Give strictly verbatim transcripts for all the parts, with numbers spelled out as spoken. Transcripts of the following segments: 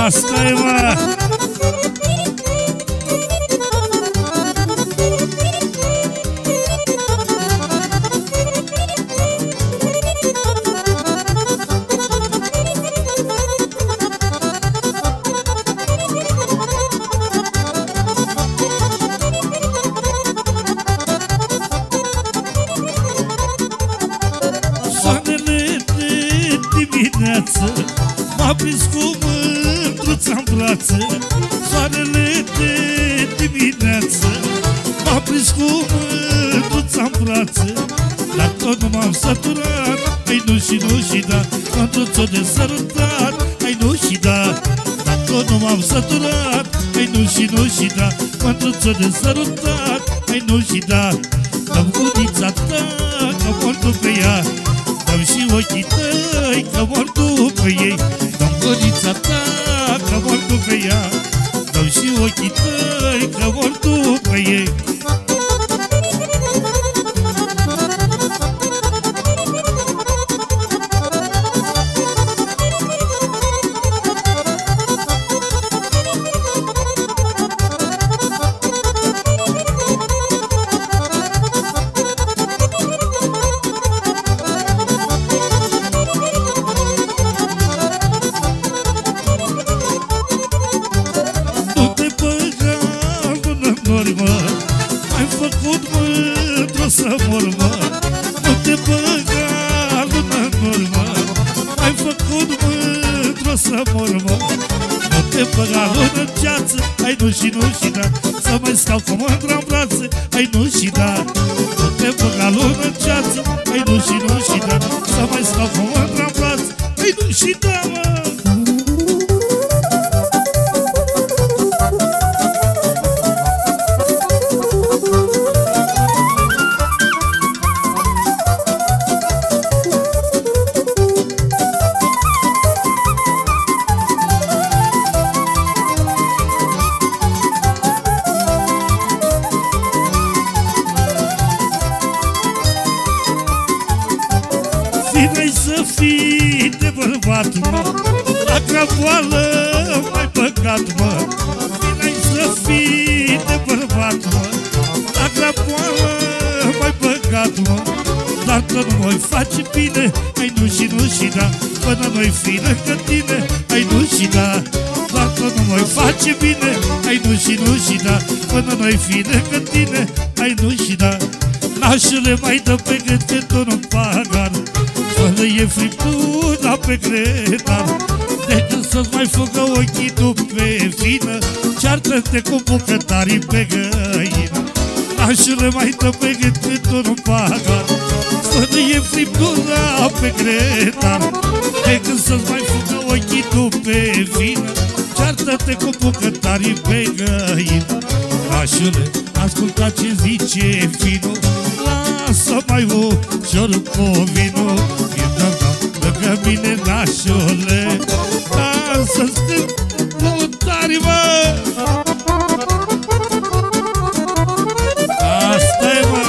Asta e, mă! M-a prins cu mândruța-n brață, soarele de dimineață. M-a prins cu mândruța-n brață, dar tot nu m-am săturat. Ai nu și nu și da, mândruță de sărutat. Ai nu și da, dar tot nu m-am săturat. Ai nu și nu și da, mândruță de sărutat. Ai nu și da, dă-mi gurița ta, că mor după ea. Dă-mi și ochii tăi, că mor după ei. Dă-mi gurița ta, că mor după ea. Dă-mi și ochii tăi, că mor după ei. Să mor, mă, nu te băga lună în urmă. Ai făcut mândru să mor, mă, nu te băga lună în ceață. Ai nu și nu și da, să mai stau cu mândra în brațe. Ai nu și da, nu te băga lună în ceață. Ai nu și nu și da, să mai stau cu mândra în brațe. Ai nu și da, mă. Fii să fii de bărbat, mă, la crapoală m-ai băgat, mă. Fii să fii de bărbat, mă, la crapoală m-ai băgat, mă. Dar că nu mă face bine, ai nu și nu și da, până nu-i fi lângă tine, ai nu și da. Dar că nu mă face bine, ai nu și nu și da, până nu-i fi lângă tine, ai nu și da. Nașule mai dă pe gât că tu nu-mi pagar, fără e friptura pe gretar. Decât să-ți mai fugă ochii tu pe vină, ceartă-te cu bucătarii pe găină. Nașule mai dă pe gât că tu nu-mi pagar, fără e friptura pe gretar. Decât să-ți mai fugă ochii tu pe vină, ceartă-te cu bucătarii pe găină. Nașule, asculta ce zice vinul, lasă mai ușor cu vinul. Lângă mine, nașule, dansă-ți cânt lăutari, mă. Asta-i, mă.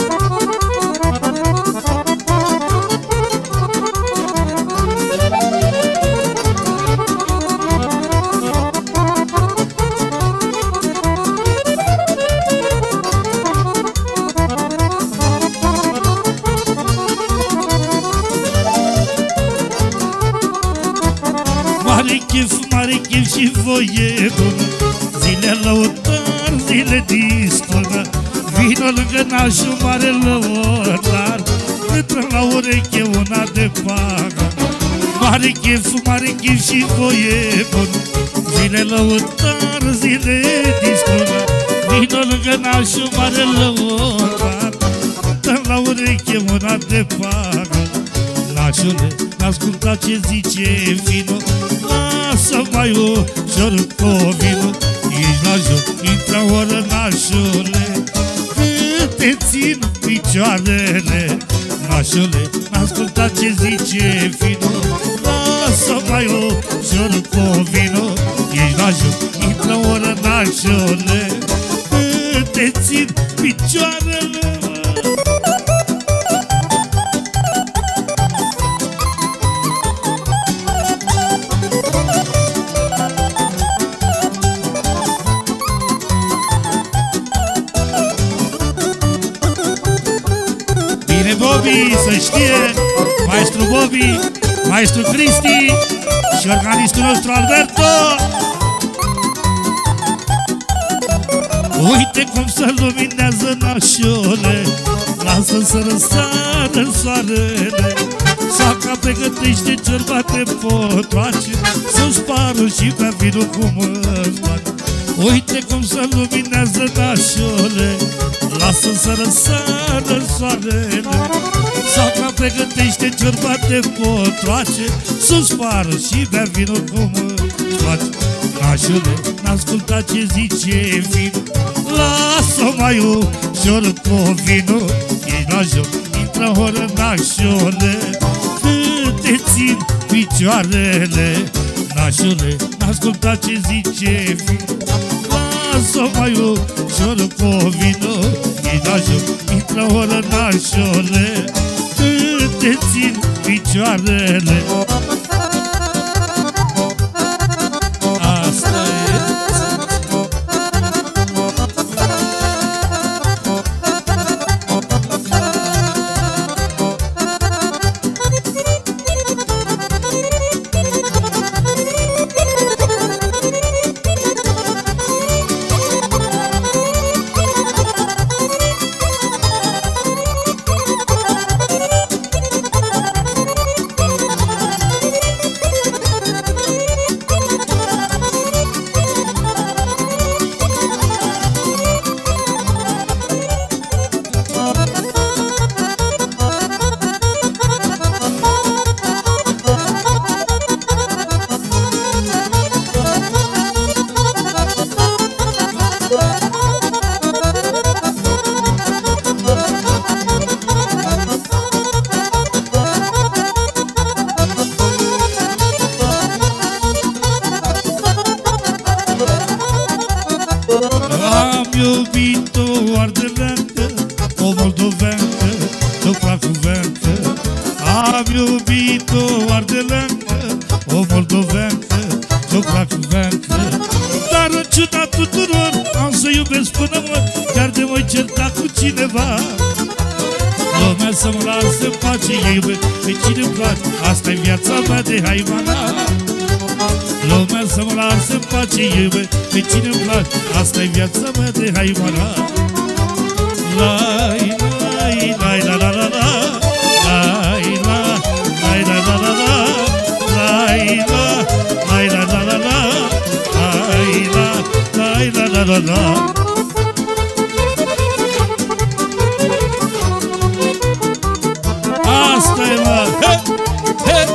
Mare chef, mare chef și voie bună, zile lăutar, zile dispună. Vino lângă nașul mare lăutar, intră la ureche una de pagă. Mare chef, mare chef și voie bună, zile lăutar, zile dispună. Vino lângă nașul mare lăutar, intră la ureche una de pagă. Nașule, asculta ce zice vinul, lasă mai ușor cu vinul. Ești la joc, intră oră, nașule, cât te țin picioarele. Nașule, asculta ce zice vinul, lasă mai ușor cu vinul. Ești la joc, intră oră, nașule, cât te țin picioarele. Bobby, să știe, maestru Bobby, maestru Cristi și organistul nostru Alberto. Uite cum se luminează nașole, lasă să răsară soarele. Soaca pregătește ciorbate potoace, să spară și bea vinul cu măsloace. Uite cum se luminează nașole, lasă să răsară soarele. Soaca pregătește ciorbate potoace, să spară și bea vinul cu măsloace. Nașule, n-asculta ce zice vinul, lasă-o mai ușor cu vinul. Ești la joc, intră în horă, nașule, cât te țin picioarele. Nașule, n-asculta ce zice vinul, lasă-o mai ușor cu vinul. Ești la joc, intră în horă, nașule, cât te țin picioarele. Asta-i viața mea de haivanat. Lumea să mă lasă în pace, iube, pe cine-mi place. Asta-i viața mea de haivanat. Lai, lai, lai, la, la, la, la. Lai, la, lai, la, la, la, la. Lai, la, lai, la, la, la, la. Lai, la, lai, la, la, la, la. Asta-i, mă, he, he.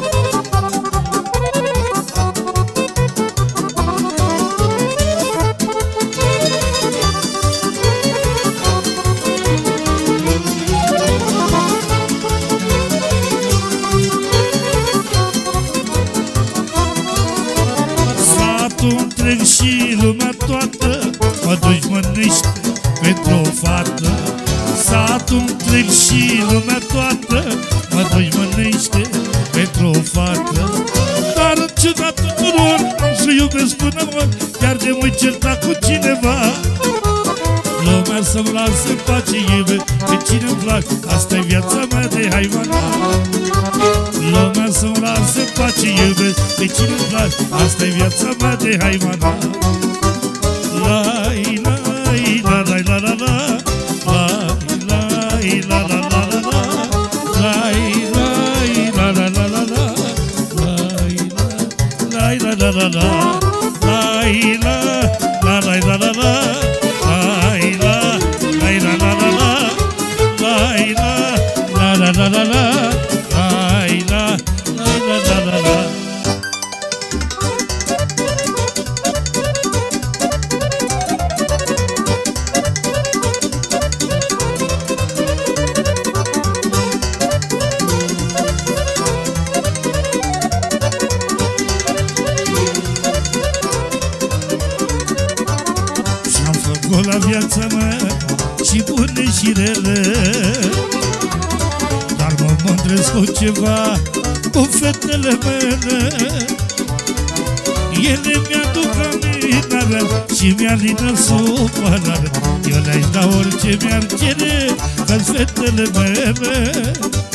Satul întreg și lumea toată mă dușmănește pentru o fată. Satul întreg și lumea toată mă dușmănește pentru o fată. Dar în ciuda tuturor am să iubesc până mor, chiar de mă certa cu cineva. Lumea să-mi lasă în pace, iube, pe cine-mi place. Asta-i viața mea de haivanat. Lumea să-mi lasă în pace, iube, pe cine-mi place. Asta-i viața mea de haivanat. Lai, lai, la, la, la, la, la. Lai, la, la, la, la, la. Lai, lai, la, la, la, la, la. Lai, la, la, la, la. Lai, la, la, la, la, la, la. Lai, la, lai, la, la, la, la. Lai, la, la, la, la, la, la. Lai, la, lai, la, la, la, la. La viața mea și bune și rele, dar mă mândresc cu ceva, cu fetele mele. Ele mi-aduc aminarea și mi-alină supărarea. Eu le-aș da orice mi-ar cere, că-s fetele mele.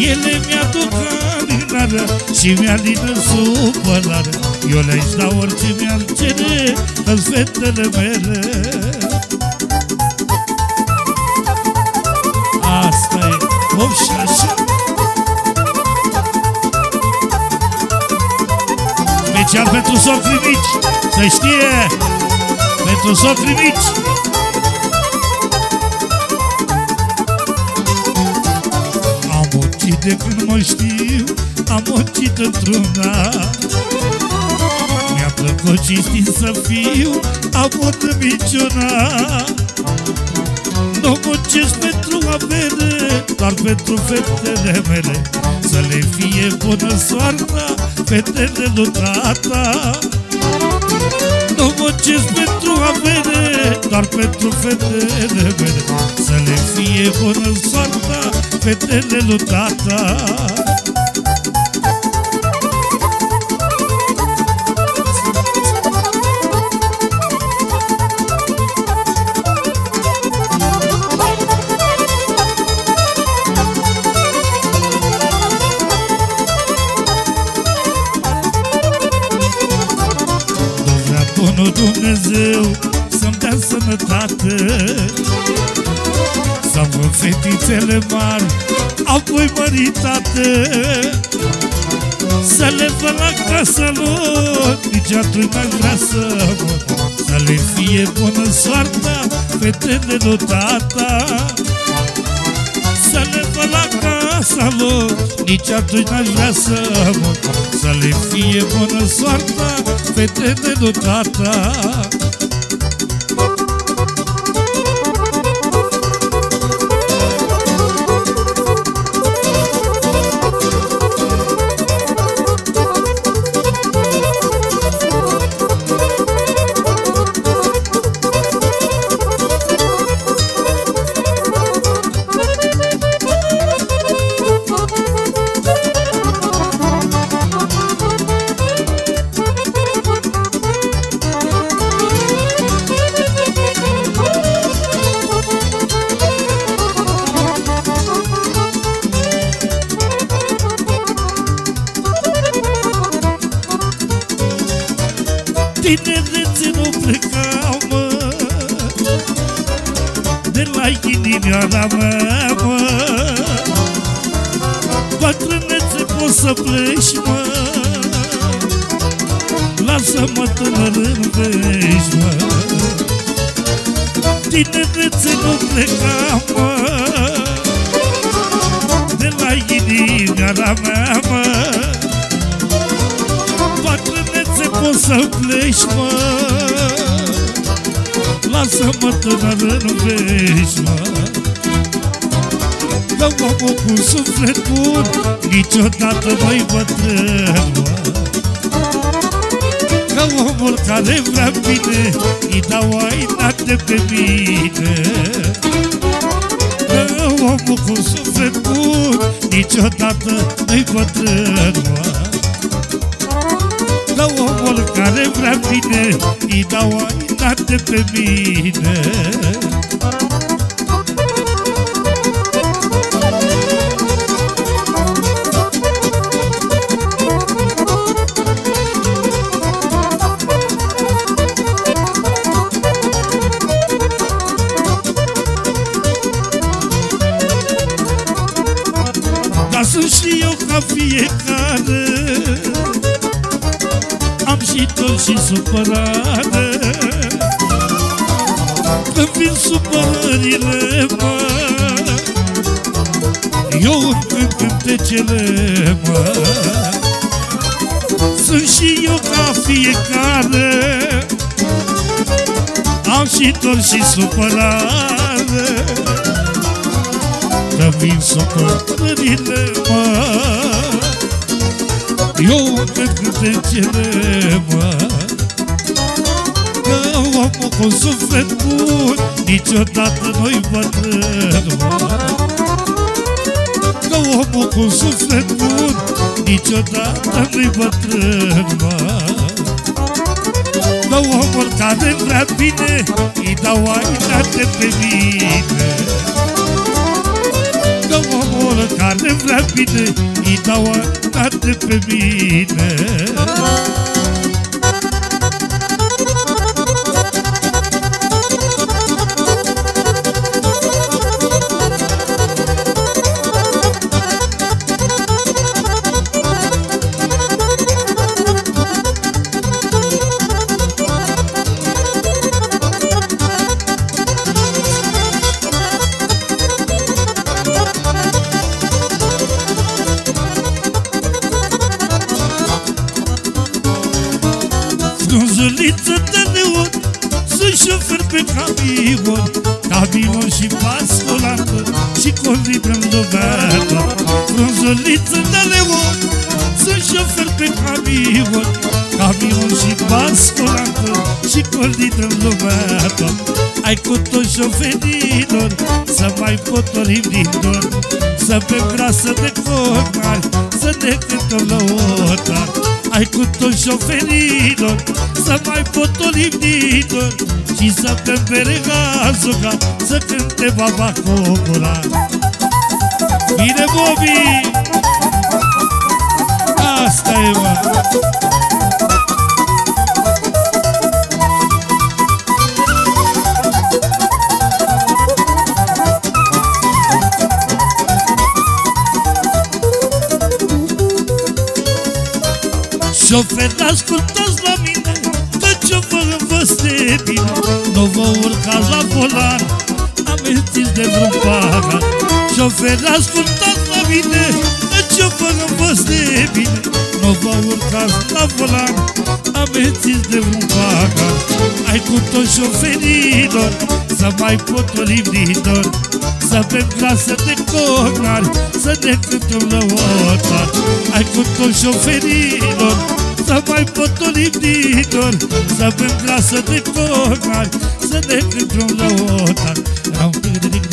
Ele mi-aduc alinarea și mi-alină supărarea. Eu le-aș da orice mi-ar cere în fetele mele. Asta e, hop și așa. Special pentru socrii mici, să știe, pentru socrii mici. Am muncit de când mă știu, am muncit într-una. Mi-a plăcut cinstit să fiu, avut minciuna. Nu muncesc pentru avere, doar pentru fetele mele, să le fie bună soarta fetele lui tata. Nu muncesc pentru avere, doar pentru fetele mele, să le fie bună soarta fetele lui tata. Dumnezeu să-mi dea sănătate, să-mi văd fetițele mari, apoi măritate, să le văd la casa lor, nici atunci n-aș vrea să mor, să le fie bună soarta fetele lui tata. Să le văd la casa lor, nici atunci n-aș vrea să mor, să le fie bună soarta fetele lui tata. Tinerețe nu plecau, mă, de la inimioara mea, mă. Bătrânețe poți să pleci, mă, lasă-mă tânăr în veci, mă. Tinerețe nu plecau, mă, de la inimioara mea, mă. Bătrânețe poți să pleci, mă, lasă-mă tânăr în veci, mă. Că omul cu suflet bun niciodată nu-i bătrân, mă. Că omul care vrea bine îi dau aina de pe mine. Că omul cu suflet bun niciodată nu-i bătrân, mă. Că omul care vrea bine îi dau aina de pe mine. Dar sunt și eu ca fiecare, am și tot și supărare. Când vin supărările, mă, eu îmi cântecele, mă. Sunt și eu ca fiecare, am și tot și supărare. Când vin supărările, mă, eu îmi cântecele, mă. Că omul cu suflet bun niciodată nu-i bătrân, mă. Că omul cu suflet bun niciodată nu-i bătrân, mă. Că omul care vrea bine îi dau aina de pe mine. Că omul care vrea bine, îi dau atât pe mine. Frunzuliță de neon, sunt șofer pe camion, camion și basculantă și colibră-n lumeată. Frunzuliță de neon, sunt șofer pe camion, camion și basculantă și colibră-n lumeată. Ai cu toți șoferilor să mai potolim din dor, să bem grasă de cornari, să ne cântăm lăutar. Ai cu toți șoferilor să mai potolim din dor și să bem bere gazuca, să cânte Baba Cobura. Bine, Bobi! Asta e, mă! Șofer, ascultați la mine, căci eu vă învăț de bine. Nu vă urcați la volan, amintiți de vreun pagan. Șofer, ascultați la mine, căci eu vă învăț de bine. Nu vă urcați la volan, amintiți de vreun pagan. Ai cu toți șoferilor să mai potolim din dor, să bem grasă de cornari, să ne cântăm lăutar. Ai cu toți șoferilor să mai potolim din dor, să bem grasă de cornari, să ne cântăm lăutar.